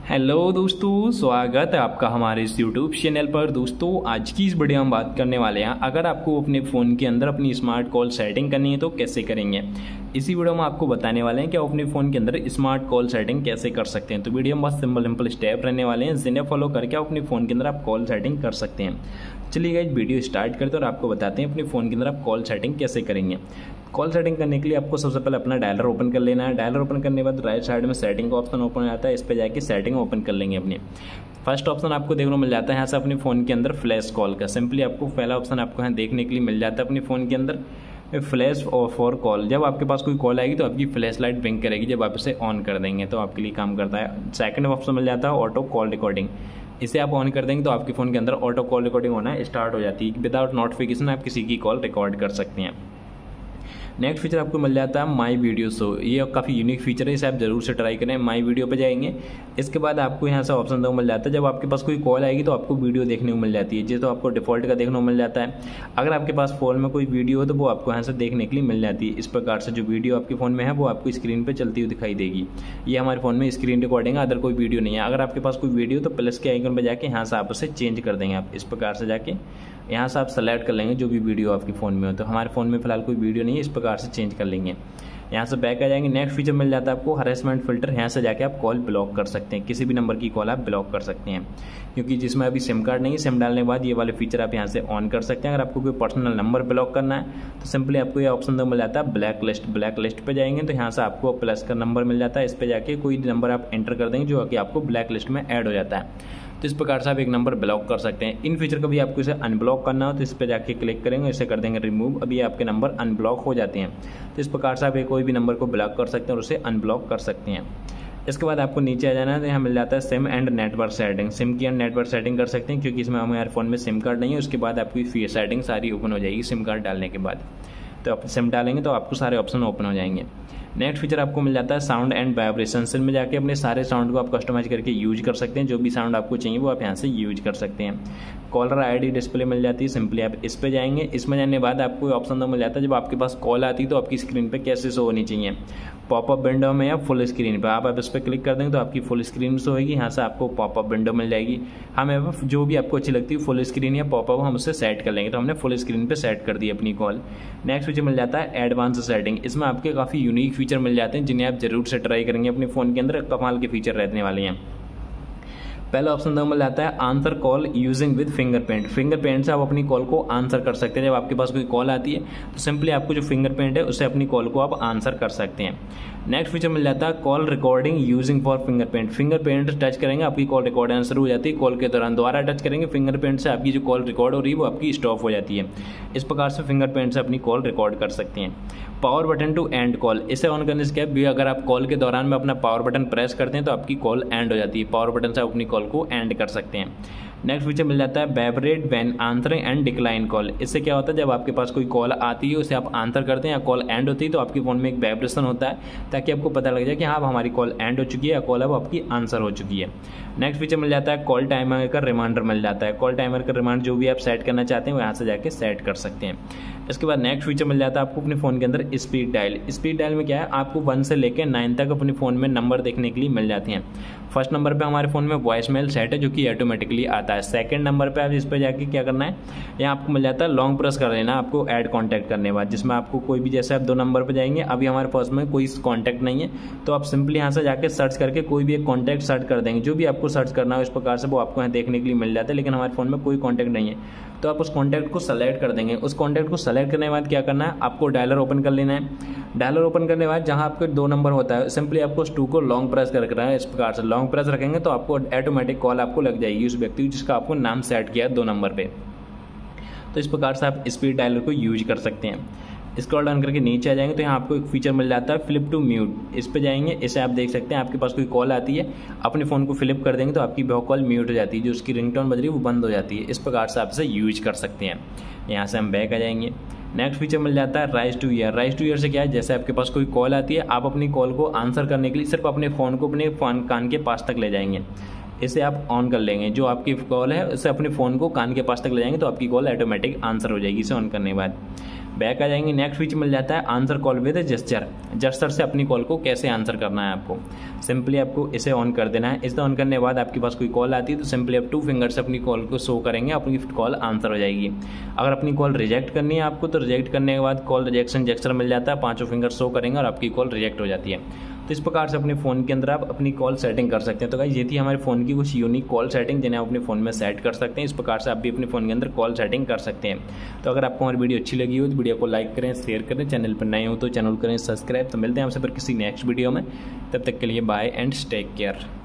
Hello दोस्तों, स्वागत है आपका हमारे इस यूट्यूब चैनल पर। दोस्तों, आज की इस वीडियो हम बात करने वाले हैं, अगर आपको अपने फ़ोन के अंदर अपनी स्मार्ट कॉल सेटिंग करनी है तो कैसे करेंगे। इसी वीडियो में आपको बताने वाले हैं कि आप अपने फ़ोन के अंदर स्मार्ट कॉल सेटिंग कैसे कर सकते हैं। तो वीडियो में बहुत सिंपल स्टेप रहने वाले हैं, जिन्हें फॉलो करके आप अपने फ़ोन के अंदर आप कॉल सेटिंग कर सकते हैं। चलिए गाइस, वीडियो स्टार्ट करते हैं और आपको बताते हैं अपने फ़ोन के अंदर आप कॉल सेटिंग कैसे करेंगे। कॉल सेटिंग करने के लिए आपको सबसे पहले अपना डायलर ओपन कर लेना है। डायलर ओपन करने के बाद राइट साइड में सेटिंग का ऑप्शन ओपन हो जाता है, इस पर जाके सेटिंग ओपन कर लेंगे अपनी। फर्स्ट ऑप्शन आपको देखने को मिल जाता है यहाँ से अपने फ़ोन के अंदर फ्लैश कॉल का। सिंपली आपको पहला ऑप्शन आपको यहाँ देखने के लिए मिल जाता है अपने फ़ोन के अंदर फ्लैश और फॉर कॉल। जब आपके पास कोई कॉल आएगी तो आपकी फ्लैश लाइट ब्लिंक करेगी, जब आप इसे ऑन कर देंगे तो आपके लिए काम करता है। सेकंड ऑप्शन मिल जाता है ऑटो कॉल रिकॉर्डिंग। इसे आप ऑन कर देंगे तो आपके फ़ोन के अंदर ऑटो कॉल रिकॉर्डिंग होना स्टार्ट हो जाती है। विदाउट नोटिफिकेशन आप किसी की कॉल रिकॉर्ड कर सकते हैं। नेक्स्ट फीचर आपको मिल जाता है माई वीडियो शो। ये काफ़ी यूनिक फीचर है, इसे आप जरूर से ट्राई करें। माई वीडियो पे जाएंगे, इसके बाद आपको यहाँ से ऑप्शन दो मिल जाता है, जब आपके पास कोई कॉल आएगी तो आपको वीडियो देखने को मिल जाती है। तो आपको डिफॉल्ट का देखने को मिल जाता है। अगर आपके पास फ़ोन में कोई वीडियो हो तो वो आपको यहाँ से देखने के लिए मिल जाती है। इस प्रकार से जो वीडियो आपके फ़ोन में है वो आपको स्क्रीन पर चलती हुई दिखाई देगी। ये हमारे फ़ोन में स्क्रीन रिकॉर्डिंग है, अदर कोई वीडियो नहीं है। अगर आपके पास कोई वीडियो तो प्लस के आइकन पर जाके यहाँ से आप उसे चेंज कर देंगे। आप इस प्रकार से जाके यहाँ से आप सेलेक्ट कर लेंगे जो भी वीडियो आपके फ़ोन में हो। तो हमारे फ़ोन में फिलहाल कोई वीडियो नहीं है, इस प्रकार से चेंज कर लेंगे। यहाँ से बैक आ जाएंगे। नेक्स्ट फीचर मिल जाता है आपको हरेसमेंट फिल्टर। यहाँ से जाके आप कॉल ब्लॉक कर सकते हैं, किसी भी नंबर की कॉल आप ब्लॉक कर सकते हैं। क्योंकि जिसमें अभी सिम कार्ड नहीं है, सिम डालने के बाद ये वाले फीचर आप यहाँ से ऑन कर सकते हैं। अगर आपको कोई पर्सनल नंबर ब्लॉक करना है तो सिंपली आपको ये ऑप्शन तो मिल जाता है ब्लैक लिस्ट। ब्लैक लिस्ट पे जाएंगे तो यहाँ से आपको प्लस का नंबर मिल जाता है, इस पर जाके कोई नंबर आप एंटर कर देंगे जो कि आपको ब्लैक लिस्ट में ऐड हो जाता है। तो इस प्रकार से आप एक नंबर ब्लॉक कर सकते हैं। इन फीचर का भी आपको इसे अनब्लॉक करना हो तो इस पर जाके क्लिक करेंगे, इसे कर देंगे रिमूव। अभी आपके नंबर अनब्लॉक हो जाते हैं। तो इस प्रकार से आप कोई भी नंबर को ब्लॉक कर सकते हैं और उसे अनब्लॉक कर सकते हैं। इसके बाद आपको नीचे आ जाना है तो यहाँ मिल जाता है SIM and network setting. SIM की एंड नेटवर्क सेटिंग कर सकते हैं, क्योंकि इसमें हमारे फ़ोन में सिम कार्ड नहीं है। उसके बाद आपकी सेटिंग सारी ओपन हो जाएगी सिम कार्ड डालने के बाद। तो आप सिम डालेंगे तो आपको सारे ऑप्शन ओपन हो जाएंगे। नेक्स्ट फीचर आपको मिल जाता है साउंड एंड वाइब्रेशन। सिम में जाके अपने सारे साउंड को आप कस्टमाइज करके यूज कर सकते हैं। जो भी साउंड आपको चाहिए वो आप यहाँ से यूज कर सकते हैं। कॉलर आईडी डिस्प्ले मिल जाती है, सिंपली आप इस पे जाएंगे। इसमें जाने के बाद आपको ऑप्शन तो मिल जाता है, जब आपके पास कॉल आती है तो आपकी स्क्रीन पे कैसे शो होनी चाहिए, पॉपअप विंडो में या फुल स्क्रीन पे। आप इस पर क्लिक कर देंगे तो आपकी फुल स्क्रीन शो होगी। यहाँ से आपको पॉपअप विंडो मिल जाएगी। हमें जो भी आपको अच्छी लगती है फुल स्क्रीन या पॉपअप हम उससे सेट कर लेंगे। तो हमने फुल स्क्रीन पे सेट कर दी अपनी कॉल। नेक्स्ट फीचर मिल जाता है एडवांस सेटिंग। इसमें आपके काफ़ी यूनिक फीचर मिल जाते हैं, जिन्हें आप जरूर से ट्राई करेंगे अपने फ़ोन के अंदर। कमाल के फीचर रहने वाले हैं। पहला ऑप्शन तो मिल जाता है answer call using with fingerprint. Fingerprint से आप अपनी कॉल को आंसर कर सकते हैं। जब आपके पास कोई कॉल आती है तो सिंपली आपको जो फिंगरप्रिंट है उससे अपनी कॉल को आप आंसर कर सकते हैं। नेक्स्ट फीचर मिल जाता है call recording using for fingerprint. Fingerprint touch करेंगे आपकी कॉल रिकॉर्ड होना शुरू हो जाती है। कॉल के दौरान दोबारा टच करेंगे फिंगरप्रिंट से आपकी जो कॉल रिकॉर्ड हो रही है वो आपकी स्टॉप हो जाती है। इस प्रकार से फिंगरप्रिंट से अपनी कॉल रिकॉर्ड कर सकते हैं। Power button to end call. इसे ऑन करने से क्या है, अगर आप कॉल के दौरान में अपना पावर बटन प्रेस करते हैं तो आपकी कॉल एंड हो जाती है। पावर बटन से आप अपनी कॉल को एंड कर सकते हैं। नेक्स्ट फीचर मिल जाता है vibrate when answering and decline call. इससे क्या होता है, जब आपके पास कोई कॉल आती है उसे आप आंसर करते हैं या कॉल एंड होती है तो आपके फ़ोन में एक वाइब्रेशन होता है, ताकि आपको पता लग जाए कि हाँ हमारी कॉल एंड हो चुकी है या कॉल अब आपकी आंसर हो चुकी है। नेक्स्ट फीचर मिल जाता है कॉल टाइमर का रिमाइंडर मिल जाता है। कॉल टाइमर का रिमाइंडर जो भी आप सेट करना चाहते हैं वो यहाँ से जाके सेट कर सकते हैं। इसके बाद नेक्स्ट फीचर मिल जाता है आपको अपने फ़ोन के अंदर स्पीड डायल। स्पीड डायल में क्या है, आपको 1 से लेकर 9 तक अपने फ़ोन में नंबर देखने के लिए मिल जाते हैं। फर्स्ट नंबर पे हमारे फ़ोन में वॉइस मेल सेट है, जो कि ऑटोमेटिकली आता है। सेकंड नंबर पे आप इस पर जाके क्या करना है, यहाँ आपको मिल जाता है लॉन्ग प्रेस कर लेना आपको ऐड कॉन्टैक्ट करने के बाद, जिसमें आपको कोई भी, जैसे आप 2 नंबर पे जाएंगे, अभी हमारे पास में कोई कॉन्टैक्ट नहीं है तो आप सिंपली यहाँ से जाके सर्च करके कोई भी एक कॉन्टैक्ट सर्च कर देंगे। जो भी आपको सर्च करना हो इस प्रकार से वो आपको यहाँ देखने के लिए मिल जाता है। लेकिन हमारे फ़ोन में कोई कॉन्टैक्ट नहीं है तो आप उस कॉन्टैक्ट को सेलेक्ट कर देंगे। उस कॉन्टैक्ट को सेलेक्ट करने के बाद क्या करना है, आपको डायलर ओपन कर लेना है। डायलर ओपन करने के बाद जहाँ आपके 2 नंबर होता है, सिंपली आपको उस 2 को लॉन्ग प्रेस कर रखना है। इस प्रकार से लॉन्ग प्रेस रखेंगे तो आपको ऑटोमेटिक कॉल आपको लग जाएगी उस व्यक्ति जिसका आपको नाम सेट किया है 2 नंबर पे। तो इस प्रकार से आप स्पीड डायलर को यूज कर सकते हैं। स्क्रॉल डाउन करके नीचे आ जाएंगे तो यहाँ आपको एक फीचर मिल जाता है फ्लिप टू म्यूट। इस पे जाएंगे, इसे आप देख सकते हैं आपके पास कोई कॉल आती है, अपने फ़ोन को फ्लिप कर देंगे तो आपकी वो कॉल म्यूट हो जाती है, जो उसकी रिंगटोन बज रही है वो बंद हो जाती है। इस प्रकार से आप इसे यूज कर सकते हैं। यहाँ से हम बैक आ जाएंगे। नेक्स्ट फीचर मिल जाता है raise to ear. Raise to ear से क्या है, जैसे आपके पास कोई कॉल आती है, आप अपनी कॉल को आंसर करने के लिए सिर्फ अपने फ़ोन को अपने कान के पास तक ले जाएंगे। इसे आप ऑन कर लेंगे, जो आपकी कॉल है उसे अपने फ़ोन को कान के पास तक ले जाएंगे तो आपकी कॉल ऑटोमेटिक आंसर हो जाएगी इसे ऑन करने के बाद। बैक आ जाएंगे। नेक्स्ट फीचर मिल जाता है answer call with gesture. Gesture से अपनी कॉल को कैसे आंसर करना है आपको। सिंपली आपको इसे ऑन कर देना है। इसे ऑन करने के बाद आपके पास कोई कॉल आती है तो सिंपली आप 2 फिंगर से अपनी कॉल को शो करेंगे, अपनी कॉल आंसर हो जाएगी। अगर अपनी कॉल रिजेक्ट करनी है आपको तो रिजेक्ट करने के बाद कॉल रिजेक्शन जेस्चर मिल जाता है, 5 फिंगर शो करेंगे और आपकी कॉल रिजेक्ट हो जाती है। तो इस प्रकार से अपने फ़ोन के अंदर आप अपनी कॉल सेटिंग कर सकते हैं। तो गाइस ये थी हमारे फ़ोन की कुछ यूनिक कॉल सेटिंग जिन्हें आप अपने फ़ोन में सेट कर सकते हैं। इस प्रकार से आप भी अपने फ़ोन के अंदर कॉल सेटिंग कर सकते हैं। तो अगर आपको हमारी वीडियो अच्छी लगी हो तो वीडियो को लाइक करें, शेयर करें, चैनल पर नए हो तो चैनल करें सब्सक्राइब। तो मिलते हैं आपसे फिर किसी नेक्स्ट वीडियो में, तब तक के लिए बाय एंड टेक केयर।